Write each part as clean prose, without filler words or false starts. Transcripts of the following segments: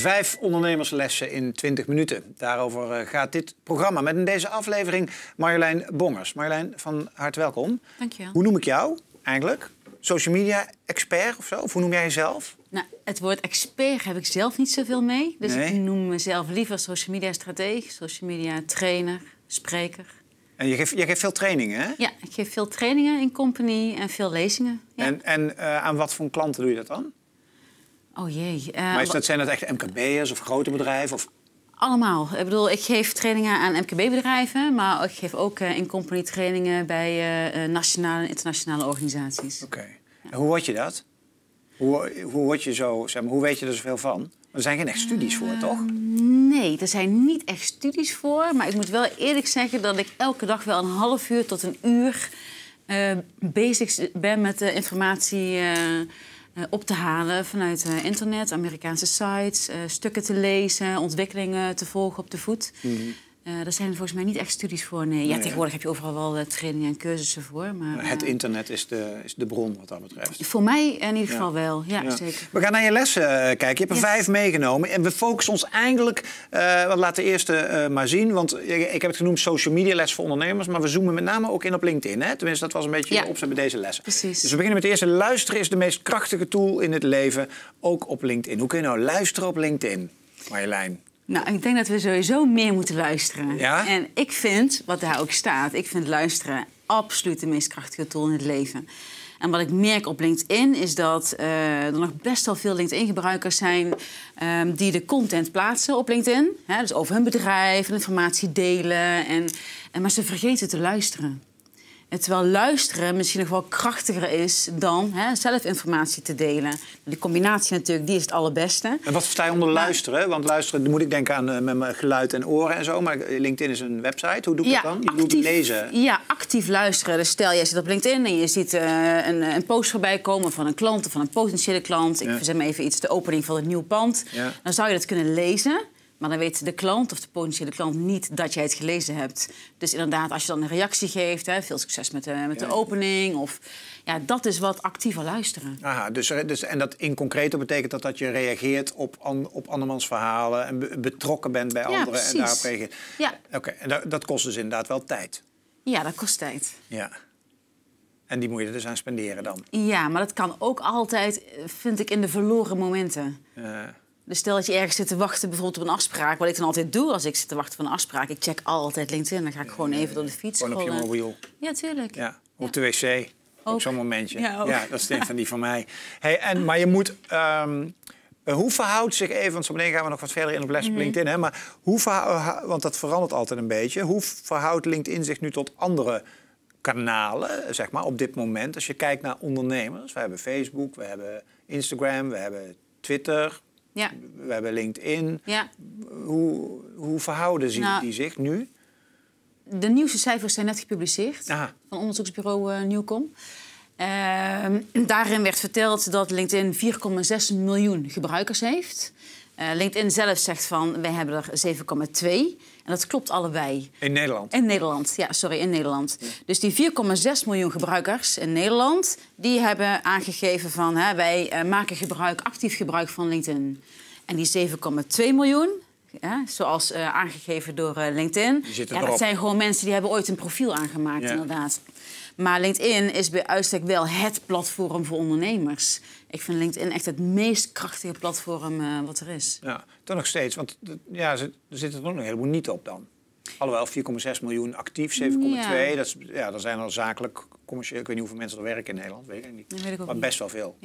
5 ondernemerslessen in 20 minuten. Daarover gaat dit programma. Met in deze aflevering Marjolein Bongers. Marjolein, van harte welkom. Dank je wel. Hoe noem ik jou eigenlijk? Social media expert of zo? Of hoe noem jij jezelf? Nou, het woord expert heb ik zelf niet zoveel mee. Dus Nee. ik noem mezelf liever social media strateeg, social media trainer, spreker. En je geeft veel trainingen, hè? Ja, ik geef veel trainingen in company en veel lezingen. Ja. En aan wat voor klanten doe je dat dan? Oh jee. Maar zijn dat echt MKB'ers of grote bedrijven? Of... Allemaal. Ik bedoel, ik geef trainingen aan MKB-bedrijven, maar ik geef ook in company trainingen bij nationale en internationale organisaties. Oké. En hoe word je dat? Hoe word je zo, zeg maar, hoe weet je er zoveel van? Er zijn geen echt studies voor, toch? Nee, er zijn niet echt studies voor. Maar ik moet wel eerlijk zeggen dat ik elke dag wel een half uur tot een uur bezig ben met de informatie op te halen vanuit internet, Amerikaanse sites, stukken te lezen, ontwikkelingen te volgen op de voet. Daar zijn er volgens mij niet echt studies voor. Nee. Ja, tegenwoordig heb je overal wel trainingen en cursussen voor. Maar, het internet is de bron wat dat betreft. Voor mij in ieder geval wel, ja, zeker. We gaan naar je lessen kijken. Je hebt er 5 meegenomen. En we focussen ons eigenlijk... laat de eerste maar zien. Want ik heb het genoemd social media les voor ondernemers. Maar we zoomen met name ook in op LinkedIn. Hè? Tenminste, dat was een beetje de opzet bij deze lessen. Precies. Dus we beginnen met de eerste. Luisteren is de meest krachtige tool in het leven. Ook op LinkedIn. Hoe kun je nou luisteren op LinkedIn, Marjolein? Nou, ik denk dat we sowieso meer moeten luisteren. Ja? En ik vind, wat daar ook staat, ik vind luisteren absoluut de meest krachtige tool in het leven. En wat ik merk op LinkedIn is dat er nog best wel veel LinkedIn-gebruikers zijn die de content plaatsen op LinkedIn. Hè, dus over hun bedrijf, informatie delen. Maar ze vergeten te luisteren. En terwijl luisteren misschien nog wel krachtiger is dan zelf informatie te delen. Die combinatie natuurlijk, die is het allerbeste. En wat versta je onder luisteren? Want luisteren, dan moet ik denken aan met mijn geluid en oren en zo. Maar LinkedIn is een website. Hoe doe ik dat dan? Je doet lezen. Ja, actief luisteren. Dus stel, jij zit op LinkedIn en je ziet een post voorbij komen van een klant of van een potentiële klant. Ik zeg maar even iets, de opening van het nieuwe pand. Ja. Dan zou je dat kunnen lezen. Maar dan weet de klant of de potentiële klant niet dat jij het gelezen hebt. Dus inderdaad, als je dan een reactie geeft, veel succes met de opening. Of, ja, dat is wat actiever luisteren. Aha, dus, en dat in concreto betekent dat je reageert op andermans verhalen en betrokken bent bij anderen precies. en daarop reageert. Ja. Oké, en dat kost dus inderdaad wel tijd. Ja, dat kost tijd. Ja. En die moet je er dus aan spenderen dan. Ja, maar dat kan ook altijd, vind ik, in de verloren momenten. Dus stel dat je ergens zit te wachten bijvoorbeeld op een afspraak. Wat ik dan altijd doe als ik zit te wachten op een afspraak. Ik check altijd LinkedIn. Dan ga ik gewoon even door de fiets scrollen. Gewoon op je mobiel. Ja, tuurlijk. Ja, op de wc. Op zo'n momentje. Ja, dat is een van die van mij. Hey, maar je moet... hoe verhoudt zich even... Want zo meteen gaan we nog wat verder in op les op LinkedIn. Hè, maar want dat verandert altijd een beetje. Hoe verhoudt LinkedIn zich nu tot andere kanalen, zeg maar, op dit moment? Als je kijkt naar ondernemers. We hebben Facebook, we hebben Instagram, we hebben Twitter... Ja. We hebben LinkedIn. Ja. Hoe verhouden die zich nu? De nieuwste cijfers zijn net gepubliceerd. Aha. Van onderzoeksbureau Newcom. Daarin werd verteld dat LinkedIn 4,6 miljoen gebruikers heeft. LinkedIn zelf zegt van, wij hebben er 7,2. En dat klopt allebei. In Nederland? In Nederland, in Nederland. Ja. Dus die 4,6 miljoen gebruikers in Nederland... die hebben aangegeven van, wij maken actief gebruik van LinkedIn. En die 7,2 miljoen, zoals aangegeven door LinkedIn... dat zijn gewoon mensen die hebben ooit een profiel aangemaakt, inderdaad. Maar LinkedIn is bij uitstek wel het platform voor ondernemers. Ik vind LinkedIn echt het meest krachtige platform wat er is. Ja, toch nog steeds. Want er zitten er ook nog een heleboel niet op dan. Alhoewel, 4,6 miljoen actief, 7,2. Dat zijn al zakelijk, commercieel. Ik weet niet hoeveel mensen er werken in Nederland, weet ik niet. Dat weet ik ook maar niet. best wel veel.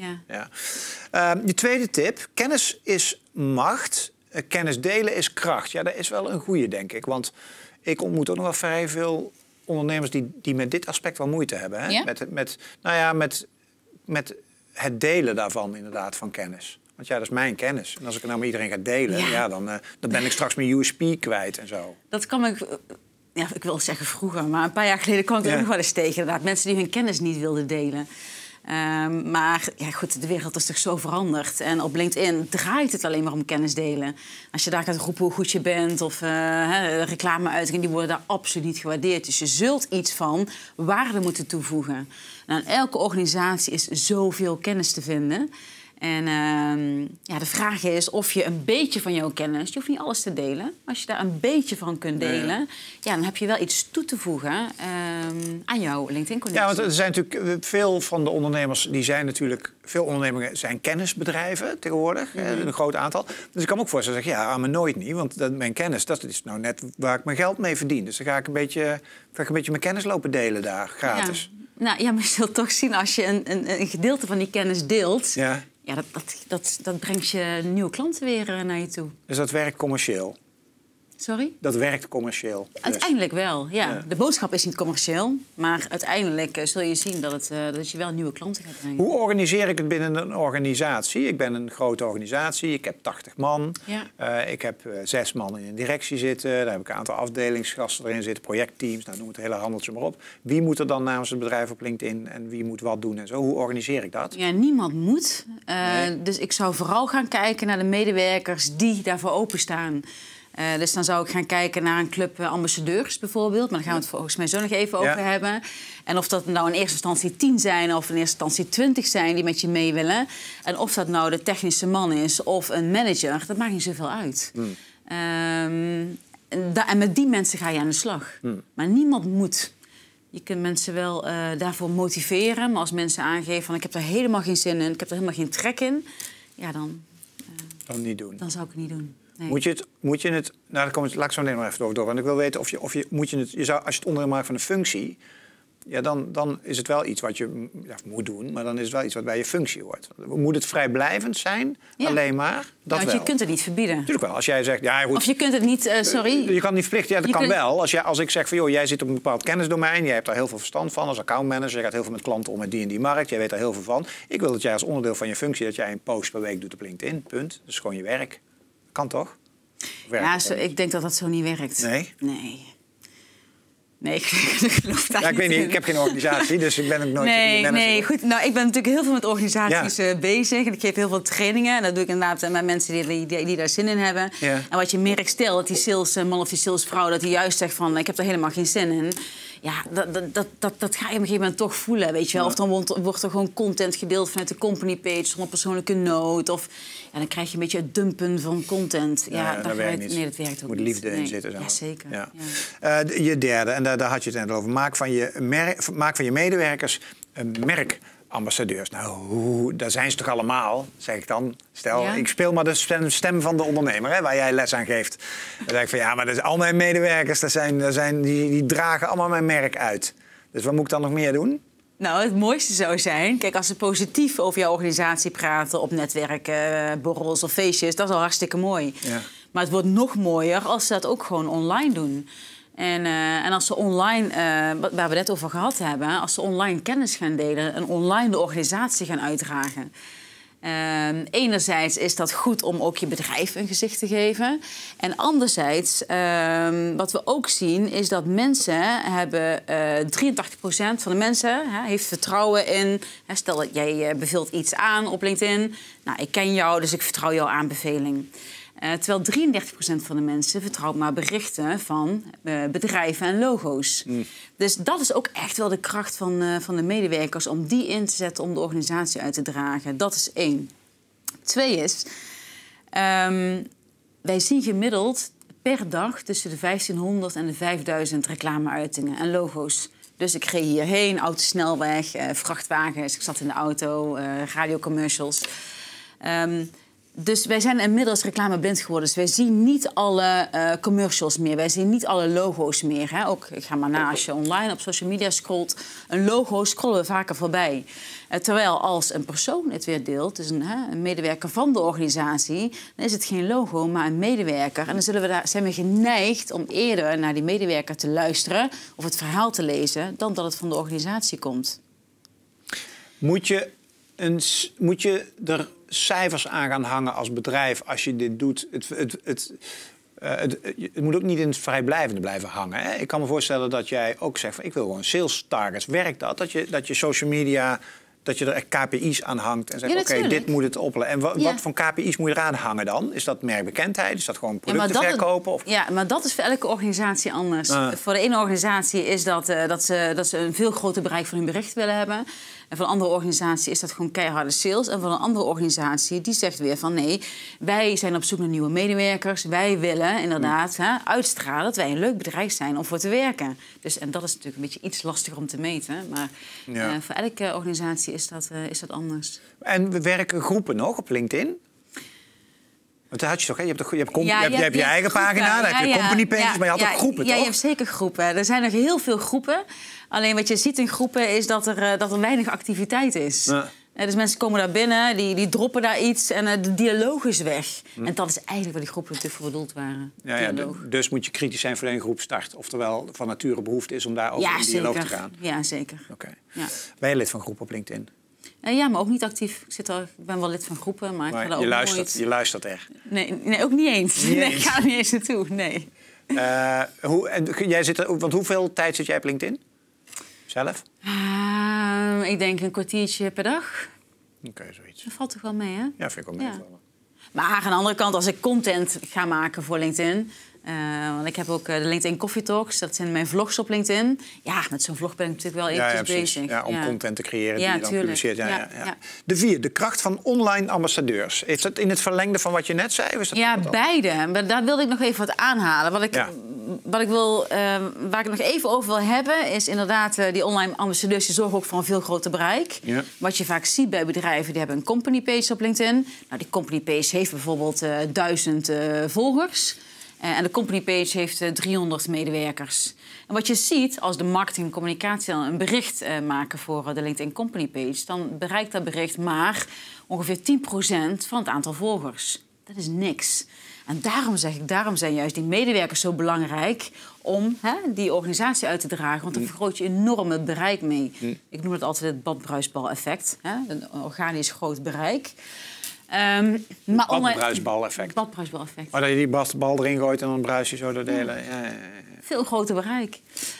Je tweede tip, kennis is macht. Kennis delen is kracht. Ja, dat is wel een goeie, denk ik. Want ik ontmoet ook nog wel vrij veel ondernemers die met dit aspect wel moeite hebben. Hè? Ja? Met het delen daarvan, inderdaad, van kennis. Want dat is mijn kennis. En als ik het nou met iedereen ga delen, dan ben ik straks mijn USP kwijt en zo. Dat kan ik... Ja, ik wil zeggen vroeger, maar een paar jaar geleden kwam ik er ook nog wel eens tegen. Inderdaad, mensen die hun kennis niet wilden delen. Maar ja, goed, de wereld is toch zo veranderd. En op LinkedIn draait het alleen maar om kennis delen. Als je daar gaat roepen hoe goed je bent of reclame-uitingen, die worden daar absoluut niet gewaardeerd. Dus je zult iets van waarde moeten toevoegen. En aan elke organisatie is zoveel kennis te vinden. En de vraag is of je een beetje van jouw kennis... je hoeft niet alles te delen. Als je daar een beetje van kunt delen... Ja, dan heb je wel iets toe te voegen aan jouw LinkedIn-connectie. Ja, want er zijn natuurlijk veel van de ondernemers... die zijn natuurlijk... Veel ondernemingen zijn kennisbedrijven tegenwoordig. Een groot aantal. Dus ik kan me ook voorstellen zeggen... ja, maar nooit niet. Want mijn kennis, dat is nou net waar ik mijn geld mee verdien. Dus dan ga ik een beetje mijn kennis lopen delen daar, gratis. Ja. Nou ja, maar je zult toch zien als je een gedeelte van die kennis deelt... Ja. Ja, dat brengt je nieuwe klanten weer naar je toe. Dus dat werkt commercieel? Sorry? Dat werkt commercieel? Dus. Uiteindelijk wel, ja. De boodschap is niet commercieel. Maar uiteindelijk zul je zien dat je wel nieuwe klanten gaat brengen. Hoe organiseer ik het binnen een organisatie? Ik ben een grote organisatie. Ik heb 80 man. Ja. Ik heb 6 man in een directie zitten. Daar heb ik een aantal afdelingsgasten erin zitten. Projectteams, nou, noem het hele handeltje maar op. Wie moet er dan namens het bedrijf op LinkedIn? En wie moet wat doen en zo? Hoe organiseer ik dat? Ja, niemand moet. Dus ik zou vooral gaan kijken naar de medewerkers die daarvoor openstaan. Dus dan zou ik gaan kijken naar een club ambassadeurs bijvoorbeeld. Maar daar gaan we het volgens mij zo nog even over hebben. En of dat nou in eerste instantie 10 zijn of in eerste instantie 20 zijn die met je mee willen. En of dat nou de technische man is of een manager, dat maakt niet zoveel uit. En met die mensen ga je aan de slag. Maar niemand moet. Je kunt mensen wel daarvoor motiveren. Maar als mensen aangeven van ik heb er helemaal geen zin in, ik heb er helemaal geen trek in. Ja, dan niet doen. Dan zou ik het niet doen. Nee. Moet je het... Nou, laat ik zo meteen nog even door. Want ik wil weten of je als je het onderdeel maakt van een functie... Ja, dan is het wel iets wat je moet doen. Maar dan is het wel iets wat bij je functie hoort. Moet het vrijblijvend zijn? Ja. Alleen maar? Dat want wel. Je kunt het niet verbieden. Natuurlijk wel. Als jij zegt... Ja, goed, of je kunt het niet... sorry. Je kan het niet verplichten. Ja, dat kan wel. Als ik zeg van... joh, jij zit op een bepaald kennisdomein. Jij hebt daar heel veel verstand van als accountmanager. Je gaat heel veel met klanten om met die en die markt. Jij weet daar heel veel van. Ik wil dat jij als onderdeel van je functie... dat jij een post per week doet op LinkedIn. Punt. Dat is gewoon je werk. Kan toch? Ik denk dat dat zo niet werkt. Nee? Nee, ik geloof daar ik weet niet. Ik heb geen organisatie, dus ik ben ook nooit... Nee, goed. Nou, ik ben natuurlijk heel veel met organisaties bezig. En ik geef heel veel trainingen. En dat doe ik inderdaad met mensen die daar zin in hebben. Ja. En wat je merkt, stel dat die salesman of die salesvrouw... dat die juist zegt van, ik heb er helemaal geen zin in... Ja, dat ga je op een gegeven moment toch voelen, weet je wel. Of dan wordt er gewoon content gedeeld vanuit de company page... zonder persoonlijke note. Of dan krijg je een beetje het dumpen van content. Dat werkt niet. Nee, dat werkt ook niet. Moet liefde in zitten. Zo. Ja, zeker. Ja. Ja. Je derde, en daar had je het net over. Maak van je medewerkers een merkambassadeurs. Nou, daar zijn ze toch allemaal, zeg ik dan. Stel, ik speel maar de stem van de ondernemer, hè, waar jij les aan geeft. Dan zeg ik van, ja, maar dat is al mijn medewerkers, die dragen allemaal mijn merk uit. Dus wat moet ik dan nog meer doen? Nou, het mooiste zou zijn... Kijk, als ze positief over jouw organisatie praten... op netwerken, borrels of feestjes, dat is al hartstikke mooi. Ja. Maar het wordt nog mooier als ze dat ook gewoon online doen. En als ze online, waar we het over gehad hebben... als ze online kennis gaan delen... en online de organisatie gaan uitdragen... enerzijds is dat goed om ook je bedrijf een gezicht te geven. En anderzijds, wat we ook zien, is dat mensen hebben... 83% van de mensen heeft vertrouwen in... stel dat jij beveelt iets aan op LinkedIn. Nou, ik ken jou, dus ik vertrouw jouw aanbeveling. Terwijl 33% van de mensen vertrouwt maar berichten van bedrijven en logo's. Dus dat is ook echt wel de kracht van de medewerkers... om die in te zetten om de organisatie uit te dragen. Dat is 1. 2 is... wij zien gemiddeld per dag tussen de 1500 en de 5000 reclameuitingen en logo's. Dus ik reed hierheen, autosnelweg, vrachtwagens. Ik zat in de auto, radiocommercials... Dus wij zijn inmiddels reclameblind geworden. Dus wij zien niet alle commercials meer. Wij zien niet alle logo's meer. Hè. Ook, ik ga maar na, als je online op social media scrolt... een logo scrollen we vaker voorbij. Terwijl als een persoon het weer deelt... dus een medewerker van de organisatie... dan is het geen logo, maar een medewerker. En dan zijn we geneigd om eerder naar die medewerker te luisteren... of het verhaal te lezen, dan dat het van de organisatie komt. Moet je er cijfers aan gaan hangen als bedrijf als je dit doet? Het moet ook niet in het vrijblijvende blijven hangen. Hè? Ik kan me voorstellen dat jij ook zegt van ik wil gewoon sales targets. Werkt dat? Dat je social media, dat je er echt KPI's aan hangt en zegt oké, dit moet het oplossen. En wat voor KPI's moet je eraan hangen dan? Is dat merkbekendheid? Is dat gewoon producten verkopen? Of? Ja, maar dat is voor elke organisatie anders. Voor de ene organisatie is dat ze een veel groter bereik van hun bericht willen hebben. En van een andere organisatie is dat gewoon keiharde sales. En van een andere organisatie die zegt weer van nee, wij zijn op zoek naar nieuwe medewerkers. Wij willen inderdaad uitstralen dat wij een leuk bedrijf zijn om voor te werken. Dus, en dat is natuurlijk een beetje iets lastiger om te meten. Maar voor elke organisatie is dat anders. En we werken groepen nog op LinkedIn? Want daar had je toch, hè? Je hebt je eigen pagina, dan heb je company pages, maar je had ook groepen, toch? Ja, je hebt zeker groepen. Er zijn nog heel veel groepen. Alleen wat je ziet in groepen is dat er weinig activiteit is. Ja. Dus mensen komen daar binnen, die droppen daar iets en de dialoog is weg. En dat is eigenlijk waar die groepen natuurlijk voor bedoeld waren. Dus moet je kritisch zijn voor een groep start. Oftewel, van nature behoefte is om daar over in dialoog te gaan. Ja, zeker. Okay. Ja. Ben je lid van groepen op LinkedIn? Ja, maar ook niet actief. Ik ben wel lid van groepen, maar ik ga daar ook nooit... Je luistert echt? Nee, ook niet eens. Ik ga er niet eens naartoe, nee. Want hoeveel tijd zit jij op LinkedIn? Zelf? Ik denk een kwartiertje per dag. Oké, zoiets. Dat valt toch wel mee, hè? Ja, vind ik ook meevallen. Maar aan de andere kant, als ik content ga maken voor LinkedIn... want ik heb ook de LinkedIn Coffee Talks. Dat zijn mijn vlogs op LinkedIn. Ja, met zo'n vlog ben ik natuurlijk wel eventjes bezig. Ja, om content te creëren die je dan publiceert. Ja. De 4, de kracht van online ambassadeurs. Is dat in het verlengde van wat je net zei? Is dat beide. Maar daar wilde ik nog even wat aanhalen. Waar ik nog even over wil hebben... is inderdaad die online ambassadeurs... die zorgen ook voor een veel groter bereik. Ja. Wat je vaak ziet bij bedrijven... die hebben een company page op LinkedIn. Nou, die company page heeft bijvoorbeeld 1000 volgers... En de company page heeft 300 medewerkers. En wat je ziet, als de marketing en communicatie dan een bericht maken voor de LinkedIn company page... dan bereikt dat bericht maar ongeveer 10% van het aantal volgers. Dat is niks. En daarom zijn juist die medewerkers zo belangrijk om die organisatie uit te dragen. Want dan vergroot je enorm het bereik mee. Ik noem het altijd het badbruisbal-effect. Een organisch groot bereik. Badbruisbal-effect. Badbruisbal-effect. Maar dat je die bal erin gooit en dan bruis je zo door de hele... Ja. Veel groter bereik.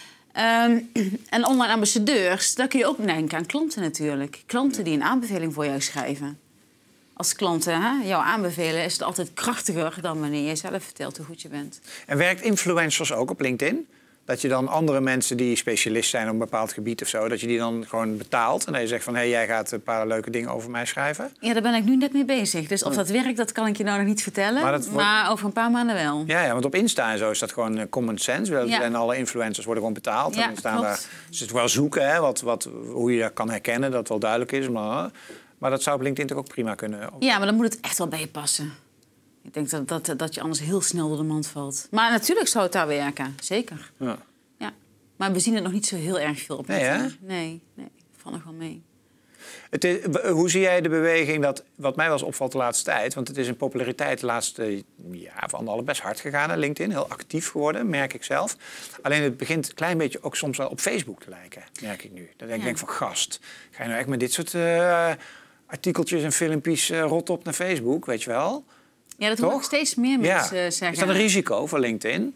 En online ambassadeurs, daar kun je ook denken aan klanten natuurlijk. Klanten die een aanbeveling voor jou schrijven. Als klanten jou aanbevelen, is het altijd krachtiger dan wanneer je zelf vertelt hoe goed je bent. En werkt influencers ook op LinkedIn? Dat je dan andere mensen die specialist zijn op een bepaald gebied of zo... dat je die dan gewoon betaalt en dat je zegt van... jij gaat een paar leuke dingen over mij schrijven? Ja, daar ben ik nu net mee bezig. Dus of dat werkt, dat kan ik je nou nog niet vertellen. Maar over een paar maanden wel. Ja, want op Insta en zo is dat gewoon common sense. En alle influencers worden gewoon betaald. Ja, en dan staan daar, dus het wel zoeken, hoe je dat kan herkennen, dat het wel duidelijk is. Maar dat zou op LinkedIn toch ook prima kunnen? Ja, maar dan moet het echt wel bij je passen. Ik denk dat je anders heel snel door de mand valt. Maar natuurlijk zou het daar werken, zeker. Ja. Maar we zien het nog niet zo heel erg veel op LinkedIn. Nee, valt nog wel mee. Hoe zie jij de beweging, wat mij wel eens opvalt de laatste tijd... want het is in populariteit de laatste van alle best hard gegaan, hè, LinkedIn. Heel actief geworden, merk ik zelf. Alleen het begint een klein beetje ook soms wel op Facebook te lijken, merk ik nu. Dat ik denk van, gast, ga je nou echt met dit soort artikeltjes en filmpjes rot op naar Facebook, weet je wel? Ja, dat hoor ik steeds meer mensen zeggen. Is dat een risico voor LinkedIn?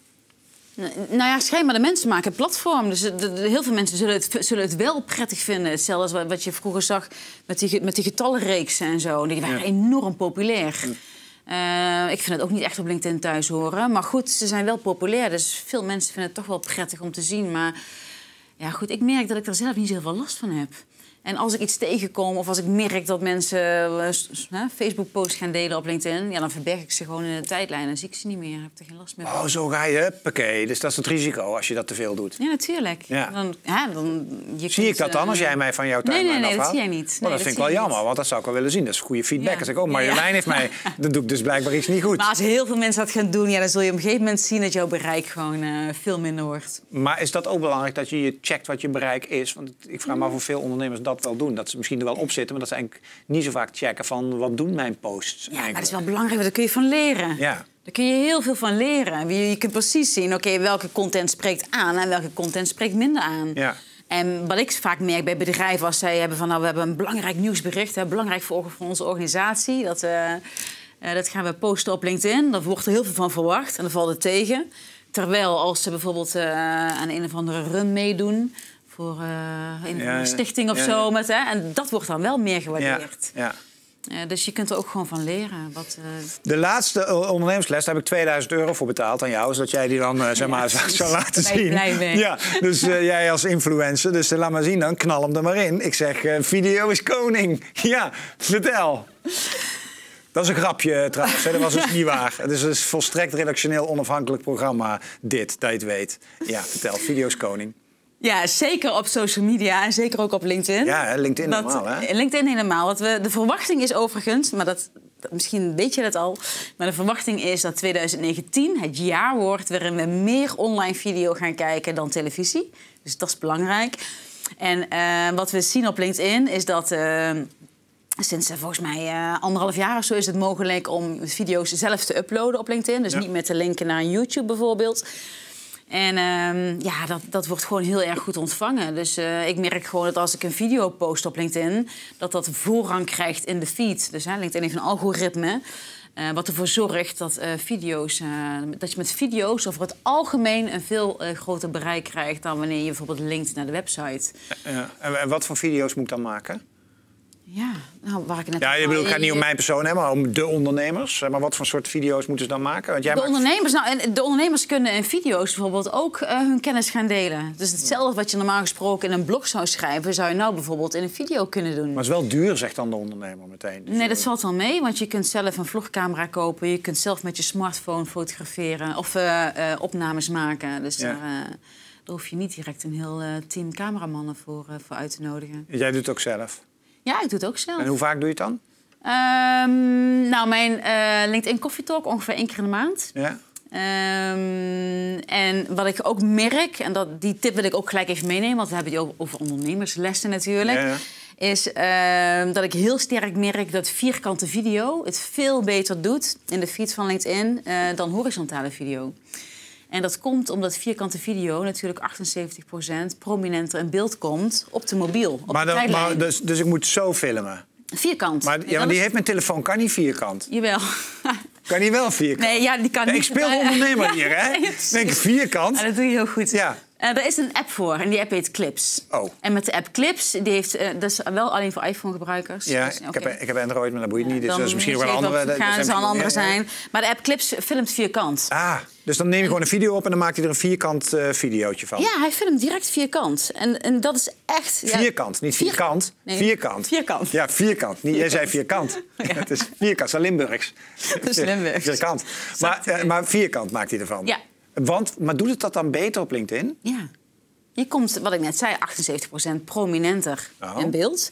Nou ja, schijnbaar de mensen maken een platform. Dus heel veel mensen zullen het wel prettig vinden. Hetzelfde als wat je vroeger zag met die getallenreeksen en zo. Die waren enorm populair. Ik vind het ook niet echt op LinkedIn thuis horen. Maar goed, ze zijn wel populair. Dus veel mensen vinden het toch wel prettig om te zien. Maar ja, goed, ik merk dat ik er zelf niet zoveel last van heb. En als ik iets tegenkom of als ik merk dat mensen Facebook-posts gaan delen op LinkedIn... Ja, dan verberg ik ze gewoon in de tijdlijn. Dan zie ik ze niet meer. Heb er geen last meer van. Oh, zo ga je. Huppakee. Dus dat is het risico als je dat te veel doet. Ja, natuurlijk. Ja. Zie ik dat dan als jij mij van jouw tijdlijn afhaalt? Nee, dat zie jij niet. Dat vind ik wel jammer, want dat zou ik wel willen zien. Dat is goede feedback. Als ik Marjolein heeft mij... Dan doe ik dus blijkbaar iets niet goed. Maar als heel veel mensen dat gaan doen... dan zul je op een gegeven moment zien dat jouw bereik gewoon veel minder wordt. Maar is dat ook belangrijk dat je checkt wat je bereik is? Want ik vraag me af of veel ondernemers dat wel doen. Dat ze misschien er wel op zitten, maar dat ze eigenlijk niet zo vaak checken van wat doen mijn posts eigenlijk. Ja, maar dat is wel belangrijk, want daar kun je van leren. Ja. Daar kun je heel veel van leren. Je kunt precies zien, welke content spreekt aan en welke content spreekt minder aan. Ja. En wat ik vaak merk bij bedrijven als zij hebben van... we hebben een belangrijk nieuwsbericht, belangrijk voor onze organisatie. Dat gaan we posten op LinkedIn. Daar wordt er heel veel van verwacht en dan valt het tegen. Terwijl als ze bijvoorbeeld aan een of andere run meedoen... voor een stichting of zo. En dat wordt dan wel meer gewaardeerd. Ja. Dus je kunt er ook gewoon van leren. De laatste ondernemersles, daar heb ik €2000 voor betaald aan jou. Zodat jij die dan zou laten zien. Blij ben. Ja, dus jij als influencer. Dus laat maar zien dan, knal hem er maar in. Ik zeg, video is koning. Ja, vertel. Dat is een grapje trouwens, dat was dus niet waar. Het is een volstrekt redactioneel onafhankelijk programma, dat je het weet. Ja, vertel, video is koning. Ja, zeker op social media en zeker ook op LinkedIn. Ja, LinkedIn helemaal, hè? LinkedIn helemaal. De verwachting is overigens, maar misschien weet je dat al, maar de verwachting is dat 2019 het jaar wordt waarin we meer online video gaan kijken dan televisie. Dus dat is belangrijk. En wat we zien op LinkedIn is dat sinds volgens mij 1,5 jaar of zo is het mogelijk om video's zelf te uploaden op LinkedIn. Dus niet met te linken naar YouTube bijvoorbeeld. En dat wordt gewoon heel erg goed ontvangen. Dus ik merk gewoon dat als ik een video post op LinkedIn, dat voorrang krijgt in de feed. Dus LinkedIn heeft een algoritme wat ervoor zorgt dat dat je met video's over het algemeen een veel groter bereik krijgt dan wanneer je bijvoorbeeld linkt naar de website. Ja. En wat voor video's moet ik dan maken? Ja, nou, waar ik net ja, het gaat niet om mijn persoon, hè, maar om de ondernemers. Maar wat voor soort video's moeten ze dan maken? Want jij de ondernemers kunnen in video's bijvoorbeeld ook hun kennis gaan delen. Dus hetzelfde wat je normaal gesproken in een blog zou schrijven, zou je nou bijvoorbeeld in een video kunnen doen. Maar het is wel duur, zegt dan de ondernemer meteen. Dus nee, dat valt wel mee, want je kunt zelf een vlogcamera kopen. Je kunt zelf met je smartphone fotograferen of opnames maken. Dus daar hoef je niet direct een heel team cameramannen voor uit te nodigen. Jij doet het ook zelf? Ja, ik doe het ook zelf. En hoe vaak doe je het dan? Nou, mijn LinkedIn Coffee Talk ongeveer 1 keer in de maand. Ja. En wat ik ook merk, en die tip wil ik ook gelijk even meenemen, want we hebben die over ondernemerslessen natuurlijk, is dat ik heel sterk merk dat vierkante video het veel beter doet in de feed van LinkedIn dan horizontale video. En dat komt omdat vierkante video natuurlijk 78% prominenter in beeld komt op de mobiel. Dus ik moet zo filmen? Vierkant. Maar die heeft mijn telefoon, kan niet vierkant. Jawel. Kan die wel vierkant? Nee, ja, die kan niet. Ik speel ondernemer hier, hè? Denk vierkant. Ja, dat doe je heel goed. Ja. Er is een app voor en die app heet Clips. Oh. En met de app Clips, die heeft, dat is wel alleen voor iPhone-gebruikers. Ja, dus, ik heb Android, maar dat boeit niet. Dus dat is misschien wel een andere. Dat zal een andere zijn. Maar de app Clips filmt vierkant. Ah, dus dan neem je gewoon een video op en dan maakt hij er een vierkant videootje van. Ja, hij filmt direct vierkant. En dat is echt... Vierkant, niet vierkant. Nee, vierkant. Vierkant. Ja, vierkant. Jij zei vierkant. Ja. Het is vierkant, het is Limburgs. Het is Limburgs. Vierkant. Maar vierkant maakt hij ervan. Ja. Maar doet het dat dan beter op LinkedIn? Ja. Je komt, wat ik net zei, 78% prominenter in beeld.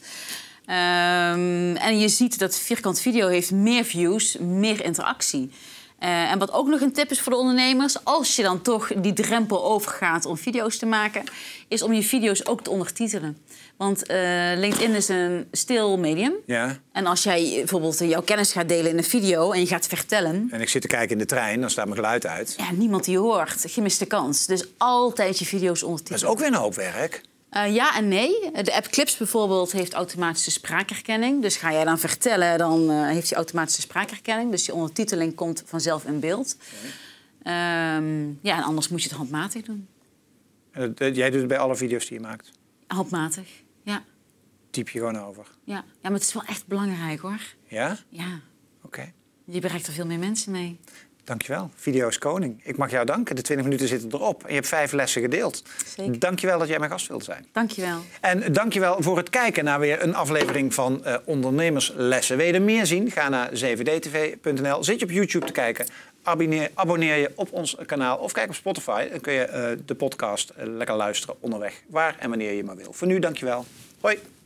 En je ziet dat vierkant video heeft meer views, meer interactie. En wat ook nog een tip is voor de ondernemers, als je dan toch die drempel overgaat om video's te maken, is om je video's ook te ondertitelen. Want LinkedIn is een stil medium. Ja. En als jij bijvoorbeeld jouw kennis gaat delen in een video en je gaat vertellen... En ik zit te kijken in de trein, dan staat mijn geluid uit. Ja, niemand die je hoort. Gemiste kans. Dus altijd je video's ondertitelen. Dat is ook weer een hoop werk. Ja en nee. De app Clips bijvoorbeeld heeft automatische spraakherkenning. Dus ga jij dan vertellen, dan heeft hij automatische spraakherkenning. Dus je ondertiteling komt vanzelf in beeld. En anders moet je het handmatig doen. Jij doet het bij alle video's die je maakt? Handmatig, ja. Typ je gewoon over? Ja, maar het is wel echt belangrijk, hoor. Ja? Ja. Oké. Je bereikt er veel meer mensen mee. Dankjewel. Video is koning. Ik mag jou danken. De 20 minuten zitten erop. En je hebt 5 lessen gedeeld. Zeker. Dankjewel dat jij mijn gast wilde zijn. Dankjewel. En dankjewel voor het kijken naar weer een aflevering van Ondernemerslessen. Wil je er meer zien? Ga naar 7dtv.nl. Zit je op YouTube te kijken? Abonneer je op ons kanaal of kijk op Spotify. Dan kun je de podcast lekker luisteren onderweg. Waar en wanneer je maar wil. Voor nu, dankjewel. Hoi.